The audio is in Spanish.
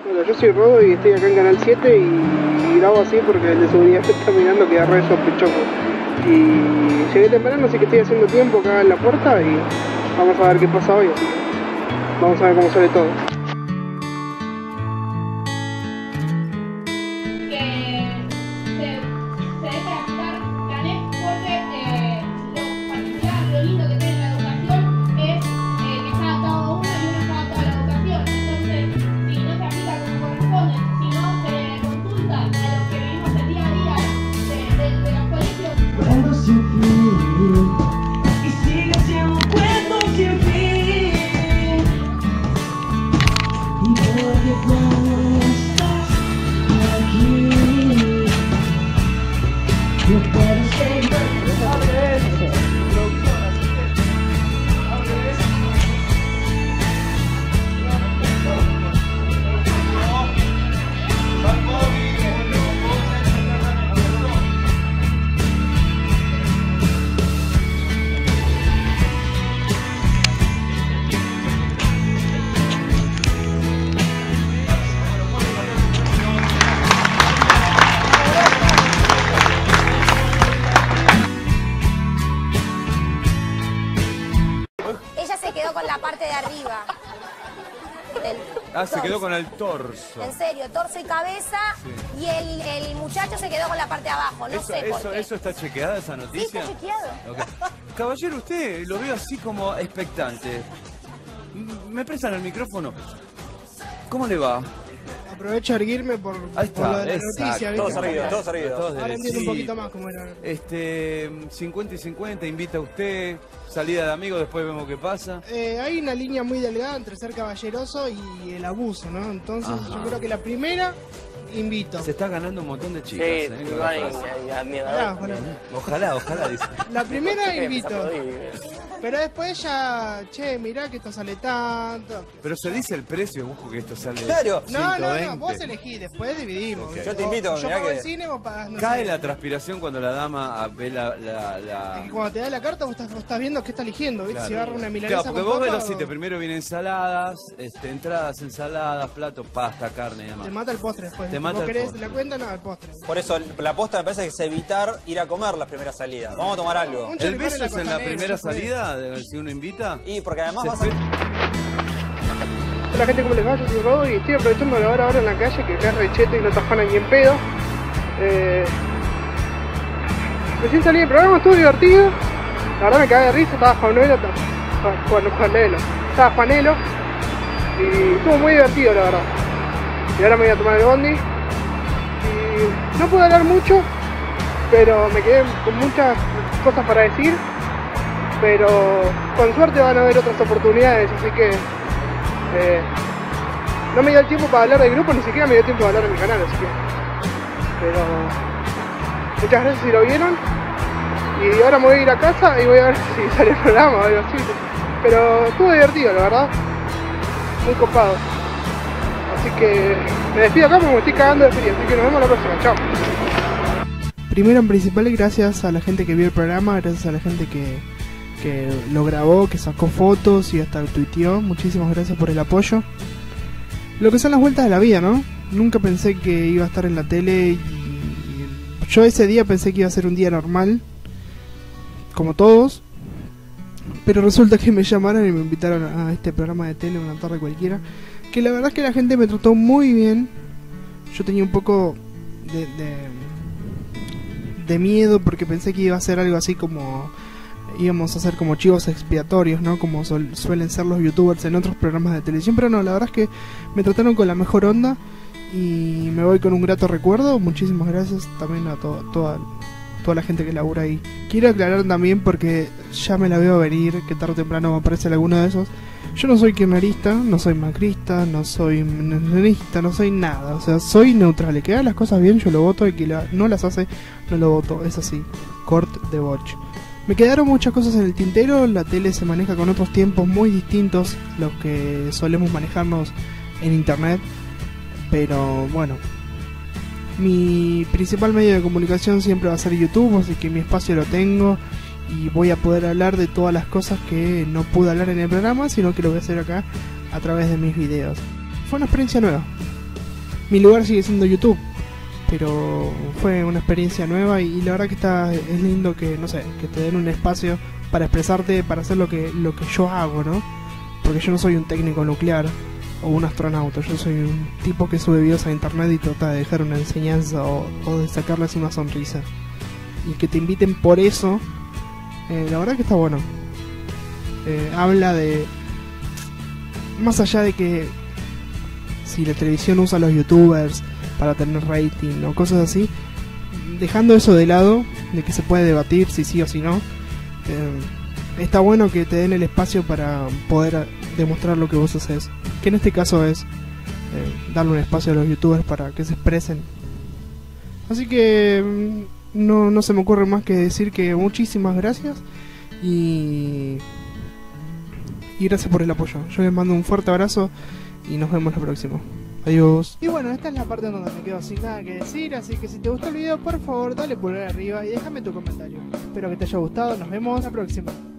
Bueno, yo soy Rodo y estoy acá en Canal 7 y grabo así porque el de seguridad me está mirando que re sospechoso. Y llegué temprano, así que estoy haciendo tiempo acá en la puerta y vamos a ver qué pasa hoy. Así que vamos a ver cómo sale todo. Con la parte de arriba. Se quedó con el torso. En serio, torso y cabeza. Sí. Y el muchacho se quedó con la parte de abajo. No sé por qué. ¿Eso está chequeada, esa noticia? Sí, está chequeado. Okay. Caballero, usted lo veo así como expectante. ¿Me prestan el micrófono? ¿Cómo le va? Aprovecho a erguirme por lo de la noticia. Todos arriba. Ahora entiendo un poquito más cómo era. 50 y 50, invita a usted, salida de amigos, después vemos qué pasa. Hay una línea muy delgada entre ser caballeroso y el abuso, ¿no? Entonces yo creo que la primera, invito. Se está ganando un montón de chicas. Ojalá, dice. La primera, invito. Pero después ya, mirá que esto sale tanto. Pero se dice el precio, busco que esto sale. Claro. No, vos elegís, después dividimos. Okay. Yo te invito, yo pago el cine, vos pagás, no cae sé. La transpiración cuando la dama ve la... Es que cuando te da la carta vos estás viendo qué está eligiendo, ¿viste? Claro. Si agarra una milanesa. Claro, porque vos ves los sitios, primero vienen ensaladas, entradas, ensaladas, platos, pasta, carne y demás. Te mata el postre después. Te mata ¿Vos querés postre. la cuenta? No, el postre. Por eso la posta me parece que es evitar ir a comer las primeras salidas. Vamos a tomar algo. ¿El beso es en la primera salida, si uno invita? Y porque además vas a... Hola gente, ¿cómo les va? Yo soy Rodo y estoy aprovechando la hora ahora en la calle que es re cheto y no te afanan ni en pedo. Recién salí del programa, estuvo divertido. La verdad me cagué de risa, estaba Juanelo, estaba Juanelo y estuvo muy divertido la verdad. Y ahora me voy a tomar el bondi y no pude hablar mucho, pero me quedé con muchas cosas para decir. Pero con suerte van a haber otras oportunidades, así que no me dio el tiempo para hablar del grupo, ni siquiera me dio tiempo de hablar en mi canal, así que... Pero muchas gracias si lo vieron, y ahora me voy a ir a casa y voy a ver si sale el programa o algo así. Pero estuvo divertido, la verdad, muy copado. Así que me despido acá porque me estoy cagando de frío, así que nos vemos la próxima, chao. Primero en principal, gracias a la gente que vio el programa, gracias a la gente que lo grabó, que sacó fotos y hasta tuiteó. Muchísimas gracias por el apoyo. Lo que son las vueltas de la vida, ¿no? Nunca pensé que iba a estar en la tele y yo ese día pensé que iba a ser un día normal, como todos, pero resulta que me llamaron y me invitaron a este programa de tele una tarde cualquiera, que la verdad es que la gente me trató muy bien. Yo tenía un poco de miedo porque pensé que iba a ser algo así como... íbamos a ser como chivos expiatorios, ¿no? Como suelen ser los youtubers en otros programas de televisión, pero no, la verdad es que me trataron con la mejor onda y me voy con un grato recuerdo. Muchísimas gracias también a toda la gente que labura ahí. Quiero aclarar también, porque ya me la veo venir, que tarde o temprano me aparece alguno de esos. Yo no soy kirchnerista, no soy macrista, no soy menemista, no soy nada. O sea, soy neutral. El que haga las cosas bien yo lo voto, y el que no las hace no lo voto. Es así. Cort de Boch. Me quedaron muchas cosas en el tintero. La tele se maneja con otros tiempos muy distintos los que solemos manejarnos en internet. Pero bueno, mi principal medio de comunicación siempre va a ser YouTube, así que mi espacio lo tengo y voy a poder hablar de todas las cosas que no pude hablar en el programa, sino que lo voy a hacer acá a través de mis videos. Fue una experiencia nueva, mi lugar sigue siendo YouTube, pero fue una experiencia nueva y la verdad que es lindo que, no sé, que te den un espacio para expresarte, para hacer lo que yo hago, ¿no? Porque yo no soy un técnico nuclear o un astronauta, yo soy un tipo que sube videos a internet y trata de dejar una enseñanza o de sacarles una sonrisa. Y que te inviten por eso, la verdad que está bueno. Habla de, más allá de que si la televisión usa a los youtubers para tener rating o cosas así, dejando eso de lado, de que se puede debatir si sí o si no, está bueno que te den el espacio para poder demostrar lo que vos haces, que en este caso es darle un espacio a los youtubers para que se expresen. Así que no se me ocurre más que decir que muchísimas gracias y gracias por el apoyo. Yo les mando un fuerte abrazo y nos vemos la próxima. Adiós. Y bueno, esta es la parte donde me quedo sin nada que decir, así que si te gustó el video, por favor dale pulgar arriba y déjame tu comentario. Espero que te haya gustado, nos vemos la próxima.